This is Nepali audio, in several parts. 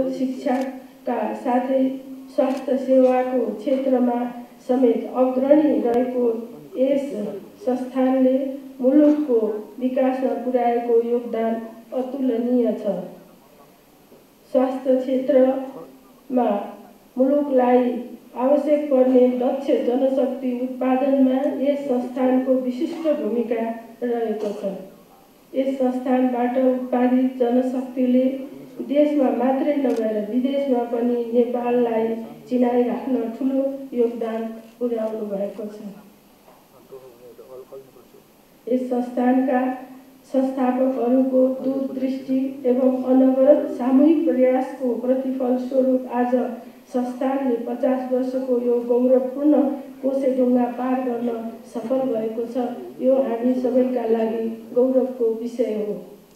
शिक्षाका साथै स्वास्थ्य सेवाको क्षेत्रमा समेत अग्रणी रहेको यस संस्थानले मुलुकको विकासमा पुर्याएको योगदान अतुलनीय छ। स्वास्थ्य क्षेत्रमा मुलुकलाई आवश्यक पर्ने दक्ष जनशक्ति उत्पादनमा यस संस्थानको विशिष्ट भूमिका रहेको छ। यस संस्थानबाट उत्पादित जनशक्तिले देशमा मात्रै नभएर विदेशमा पनि नेपाललाई चिनाइराख्न ठूलो योगदान पुर्याउनु भएको छ। यस संस्थानका संस्थापकहरूको दूरदृष्टि एवं अनवरत सामूहिक प्रयासको प्रतिफल स्वरूप आज संस्थानले 50 वर्षको यो गौरवपूर्ण कोसेढुङ्गा पार गर्न सफल भएको छ। यो हामी सबैका लागि गौरवको विषय हो।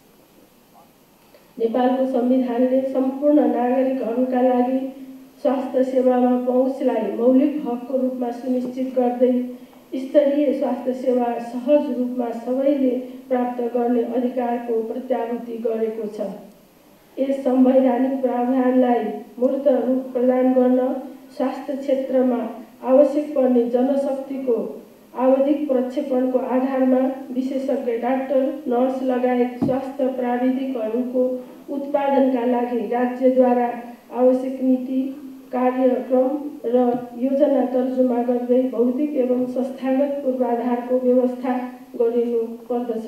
नेपालको संविधानले सम्पूर्ण नागरिकहरूका लागि स्वास्थ्य सेवामा पहुँचलाई मौलिक हकको रूपमा सुनिश्चित गर्दै स्तरीय स्वास्थ्य सेवा सहज रूपमा सबैले प्राप्त गर्ने अधिकारको प्रत्याभूति गरेको छ। यस संवैधानिक प्रावधानलाई मूर्त रूप प्रदान गर्न स्वास्थ्य क्षेत्रमा आवश्यक पर्ने जनशक्तिको आवधिक प्रक्षेपणको आधारमा विशेषज्ञ डाक्टर, नर्स लगायत स्वास्थ्य प्राविधिकहरूको उत्पादनका लागि राज्यद्वारा आवश्यक नीति, कार्यक्रम र योजना तर्जुमा गर्दै भौतिक एवं संस्थागत पूर्वाधारको व्यवस्था गरिनु पर्दछ।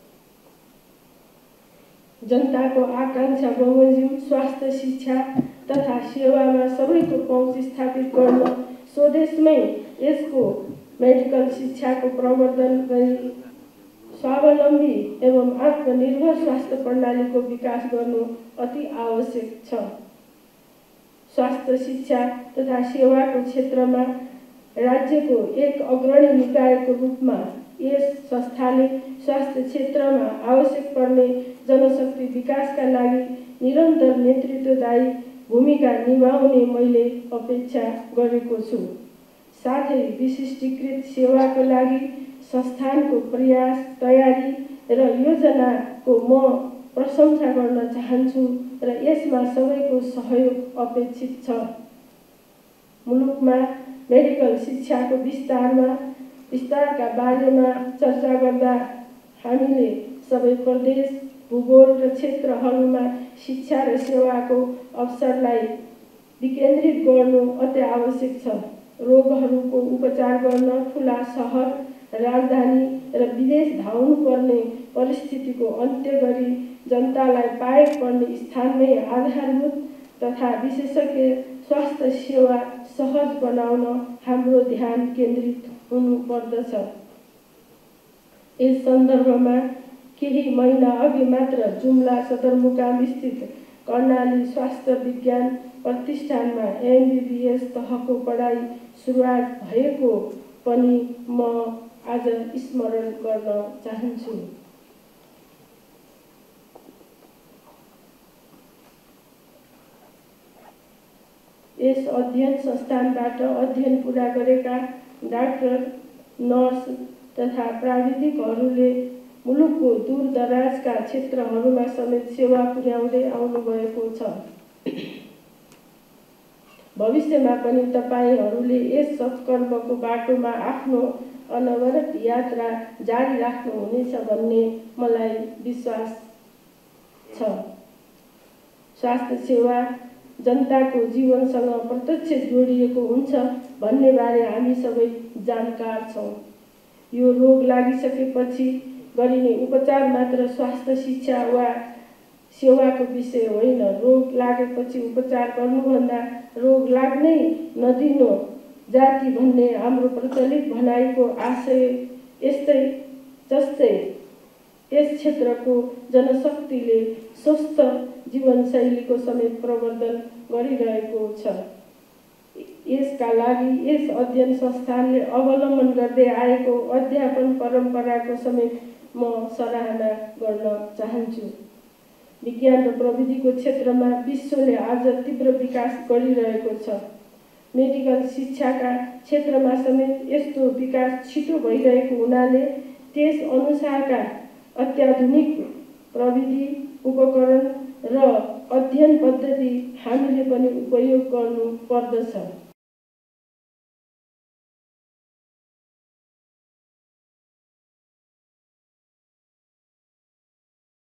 जनताको आकांक्षा बमोजिम स्वास्थ्य शिक्षा तथा सेवामा सबैको पहुँच स्थापित गर्न स्वदेशमै यसको मेडिकल शिक्षाको प्रवर्धन गरी स्वावलम्बी एवं आत्मनिर्भर स्वास्थ्य प्रणालीको विकास गर्नु अति आवश्यक छ। स्वास्थ्य शिक्षा तथा सेवाको क्षेत्रमा राज्यको एक अग्रणी निकायको रूपमा यस संस्थाले स्वास्थ्य क्षेत्रमा आवश्यक पर्ने जनशक्ति विकासका लागि निरन्तर नेतृत्वदायी भूमिका निभाउने मैले अपेक्षा गरेको छु। साथै विशिष्टीकृत सेवाको लागि संस्थानको प्रयास, तयारी र योजनाको म प्रशंसा गर्न चाहन्छु र यसमा सबैको सहयोग अपेक्षित छ। मुलुकमा मेडिकल शिक्षाको विस्तारका बारेमा चर्चा गर्दा हामीले सबै प्रदेश, भूगोल र क्षेत्रहरूमा शिक्षा र सेवाको अवसरलाई विकेन्द्रित गर्नु अति आवश्यक छ। रोगहरूको उपचार गर्न ठूला सहर, राजधानी र विदेश धाउनु पर्ने परिस्थितिको अन्त्य गरी जनतालाई पाएक पर्ने स्थानमै आधारभूत तथा विशेषज्ञ स्वास्थ्य सेवा सहज बनाउन हाम्रो ध्यान केन्द्रित हुनु पर्दछ। यस सन्दर्भमा केही महिना अघि मात्र जुम्ला सदरमुकाम स्थित कर्णाली स्वास्थ्य विज्ञान प्रतिष्ठानमा MBBS तहको पढाइ सुरुवात भएको पनि म आज स्मरण गर्न चाहन्छु। यस अध्ययन संस्थानबाट अध्ययन पूरा गरेका डाक्टर, नर्स तथा प्राविधिकहरूले मुलुकको दूरदराजका क्षेत्रहरूमा समेत सेवा पुर्याउँदै आउनुभएको छ। भविष्यमा पनि तपाईहरूले यस सत्कर्मको बाटोमा आफ्नो अनवरत यात्रा जारी राख्नुहुनेछ भन्ने मलाई विश्वास छ। स्वास्थ्य सेवा जनताको जीवनसँग प्रत्यक्ष जोडिएको हुन्छ भन्ने बारे हामी सबै जानकार छौँ। यो रोग लागिसकेपछि गरिने उपचार मात्र स्वास्थ्य शिक्षा वा सेवाको विषय होइन। रोग लागेपछि उपचार गर्नुभन्दा रोग लाग्नै नदिनु जाति भन्ने हाम्रो प्रचलित भनाइको आशय जस्तै यस क्षेत्रको जनशक्तिले स्वस्थ जीवनशैलीको समेत प्रवर्धन गरिरहेको छ। यसका लागि यस अध्ययन संस्थानले अवलम्बन गर्दै आएको अध्यापन परम्पराको समेत म सराहना गर्न चाहन्छु। विज्ञान र प्रविधिको क्षेत्रमा विश्वले आज तीव्र विकास गरिरहेको छ। मेडिकल शिक्षाका क्षेत्रमा समेत यस्तो विकास छिटो भइरहेको हुनाले त्यस अनुसारका अत्याधुनिक प्रविधि, उपकरण र अध्ययन पद्धति हामीले पनि उपयोग गर्नु पर्दछ।